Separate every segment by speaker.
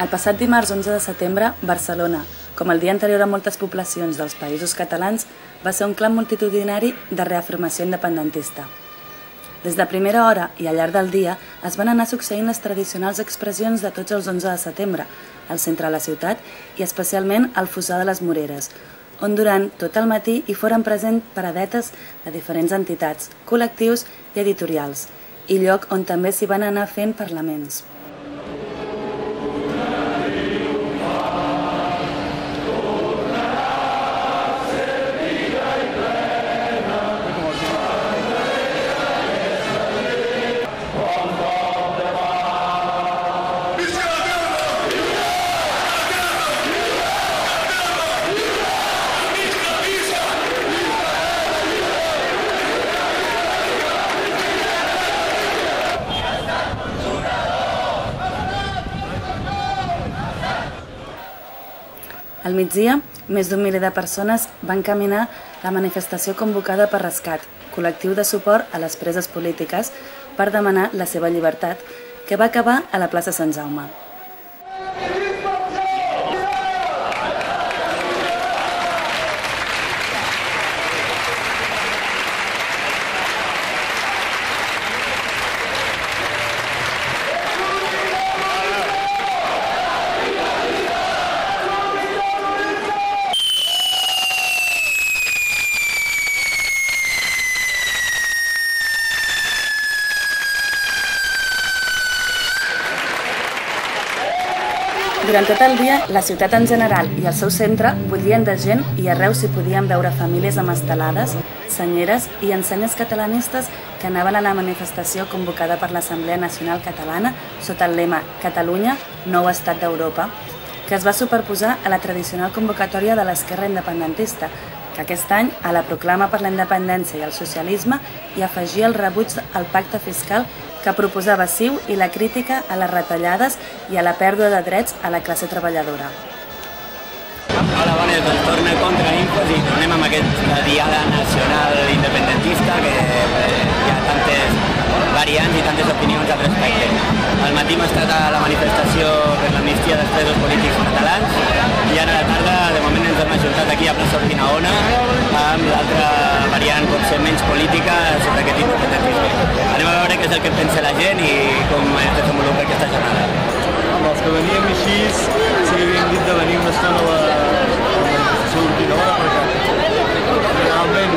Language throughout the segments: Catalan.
Speaker 1: El passat dimarts 11 de setembre, Barcelona, com el dia anterior a moltes poblacions dels països catalans, va ser un clam multitudinari de reafirmació independentista. Des de primera hora i al llarg del dia es van anar succeint les tradicionals expressions de tots els 11 de setembre, al centre de la ciutat i especialment al Fossar de les Moreres, on durant tot el matí hi foren presents paradetes de diferents entitats, col·lectius i editorials, i lloc on també s'hi van anar fent parlaments. Al migdia, més d'un miler de persones van caminar la manifestació convocada per Rescat, col·lectiu de suport a les preses polítiques, per demanar la seva llibertat, que va acabar a la plaça Sant Jaume. Durant tot el dia, la ciutat en general i el seu centre bullien de gent i arreu s'hi podien veure famílies amb estelades, senyeres i ensenyes catalanistes que anaven a la manifestació convocada per l'Assemblea Nacional Catalana sota el lema «Catalunya, nou estat d'Europa», que es va superposar a la tradicional convocatòria de l'esquerra independentista, que aquest any, a la proclama per la independència i el socialisme, hi afegia el rebuig al pacte fiscal que proposava CiU i la crítica a les retallades i a la pèrdua de drets a la classe treballadora.
Speaker 2: Hola, bones, doncs torna contra Infos i tornem amb aquesta diada nacional independentista que hi ha tantes variants i tantes opinions al respecte. Al matí hem estat a la manifestació per l'amnistia dels presos polítics catalans i ara a la tarda, de moment, ens hem ajuntat aquí a plaça Urquinaona amb l'altra variant, potser menys política, sobre aquest independentisme. Anem a veure què és el que pensa la gent i com es desenvolupa aquesta jornada.
Speaker 3: Amb els que veníem així, sí que havíem dit de venir una estona a la manifestació Urquinaona perquè realment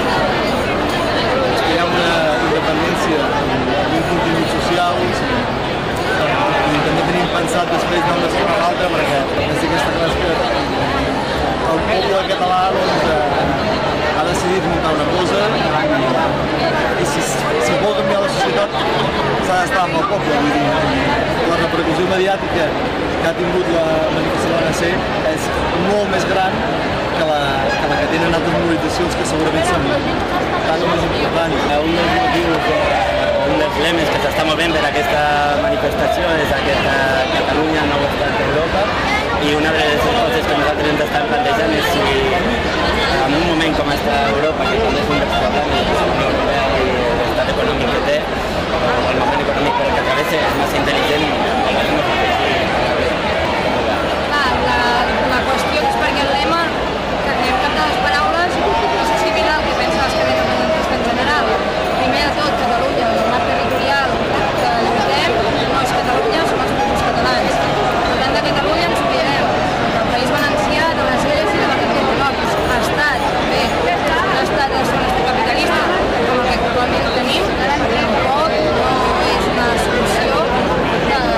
Speaker 3: aspirem una independència amb un contingut social i també tenim pensat després d'una estona a l'altra perquè és d'aquesta classe que el poble català ha decidit muntar una cosa i si vol canviar la societat s'ha d'estar amb el poble. La repercussió mediàtica que ha tingut la manifestació de l'ANC és molt més gran que la que tenen altres mobilitzacions que segurament són tant o més importants.
Speaker 2: Un dels motius, un dels lemes que s'està movent per aquesta manifestació és aquesta Catalunya, nou estat d'Europa, i una de les coses que nosaltres ens estem plantejant és si en un moment com està Europa, que també és un dels problemes de la Unió Europea i l'estat econòmic que té, el moment econòmic per el que travessa, és massa intel·ligent.
Speaker 4: La qüestió és perquè el lema, que hem captat les paraules, no sé si mira el que pensa l'esquerra independentista en general. Primer de tot, Catalunya, el marc territorial que lluitem, no és Catalunya, som els països catalans. Per tant, de Catalunya ens oblidem. El País Valencià, de les Illes i de la Catalunya del Nord. Estat, també, un estat del seu capitalista, com el que actualment tenim, tampoc no és una solució de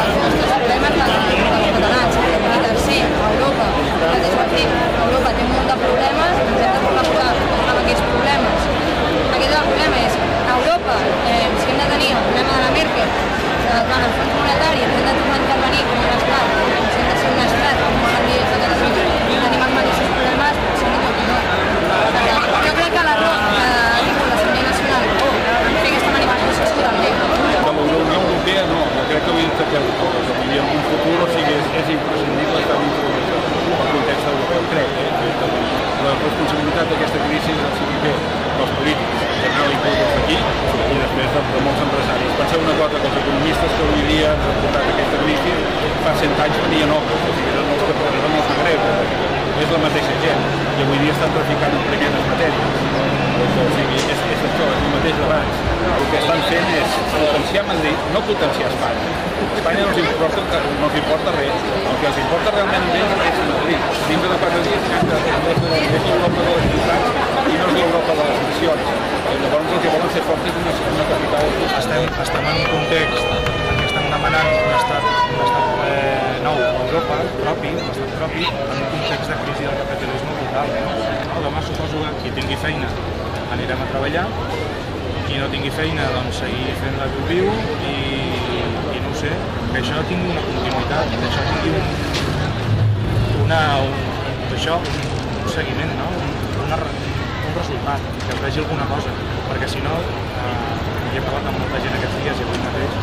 Speaker 5: dia no, perquè eren els que eren els de greu, és la mateixa gent, i avui dia estan traficant en primeres matèries. O sigui, és això, és el mateix d'abans. El que estan fent és potenciar Madrid, no potenciar Espanya. Espanya no els importa res. El que els importa realment a ells és Madrid. Dintre de 4 dies és l'Europa de les ciutats i no és l'Europa de les nacions. Llavors el que volen ser forts és una capital.
Speaker 6: Estem en un context en què estem demanant un estat nou a Europa, propi, un estat propi, en un context de crisi del capitalisme brutal. Demà suposo que qui tingui feina anirem a treballar, qui no tingui feina doncs seguir fent la viu i no ho sé, que això tingui una continuïtat, que això tingui un seguiment, no? un resultat, que es vegi alguna cosa, perquè si no, he parlat amb molta gent aquests dies i avui mateix,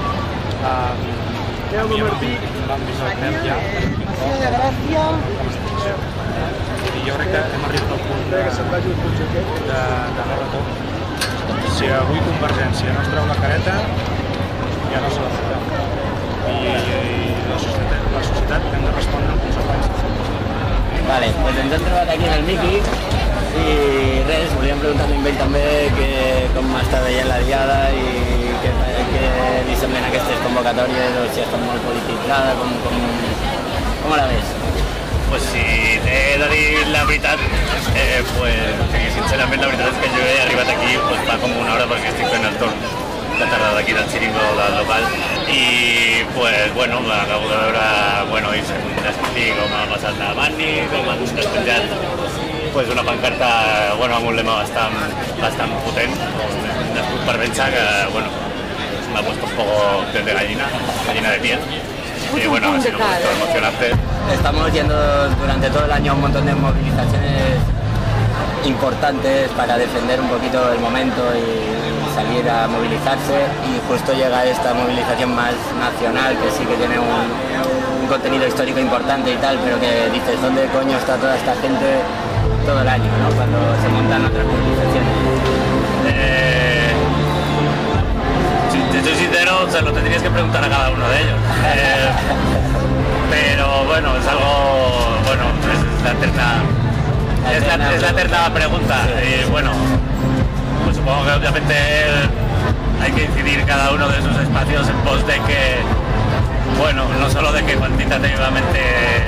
Speaker 6: m'han vist el net ja, i jo crec que hem arribat al punt de no retorn. Si avui Convergència no es treu la careta, ja no se la treu. I la societat hem de respondre en conseqüència.
Speaker 2: Vale, doncs ens hem trobat aquí en el Miqui i res, volíem preguntar-li a ell també com està veient la diada i què li semblen aquestes convocatòries o si està molt polititzada, com la ves?
Speaker 7: Pues si t'he de dir la veritat, sincerament la veritat és que jo he arribat aquí fa com una hora perquè estic fent el torn de tarda d'aquí del xiringo del local i bueno, acabo de veure i sentir com ha passat la Mani, com han despenjat una pancarta amb un lema bastant potent, nascut per Benxa, que m'ha puesto un poco de gallina de piel. Y bueno, ha sido muy emocionante.
Speaker 2: Estamos yendo durante todo el año a un montón de movilizaciones importantes para defender un poquito el momento y salir a movilizarse, y justo llega esta movilización más nacional que sí que tiene un contenido histórico importante y tal, pero que dices, ¿dónde coño está toda esta gente todo el año, ¿no? Cuando se montan otras movilizaciones?
Speaker 7: Si te soy sincero, se lo tendrías que preguntar a cada uno de ellos. Pero bueno, es algo, es la eterna pregunta. Y bueno, pues supongo que obviamente hay que incidir cada uno de esos espacios en pos de que, no solo de que cuantitativamente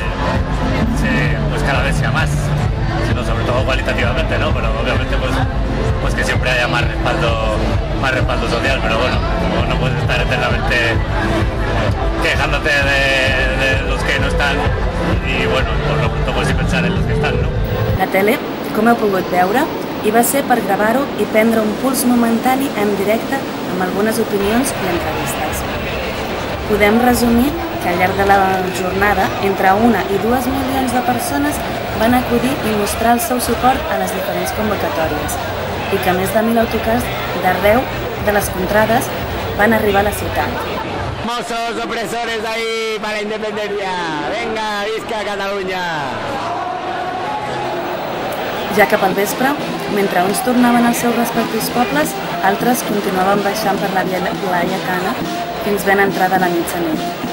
Speaker 7: cada vez sea más, sino sobre todo cualitativamente, ¿no? Pero obviamente pues que siempre haya más respaldo social, pero no puedes estar eternamente quejándote de los que no están i por lo pronto pues pensar en los que estan, no?
Speaker 1: La tele, com heu pogut veure, hi va ser per gravar-ho i prendre un puls momentani en directe amb algunes opinions i entrevistes. Podem resumir que al llarg de la jornada, entre 1 i 2 milions de persones van acudir i mostrar el seu suport a les diferents convocatòries i que més de 1.000 autocars d'arreu de les contrades van arribar a la ciutat.
Speaker 2: Mossos opresores ahí para la independencia. Venga, visca Catalunya!
Speaker 1: Ja cap al vespre, mentre uns tornaven als seus respectius pobles, altres continuaven baixant per la via Laietana fins ben entrada la mitjanit.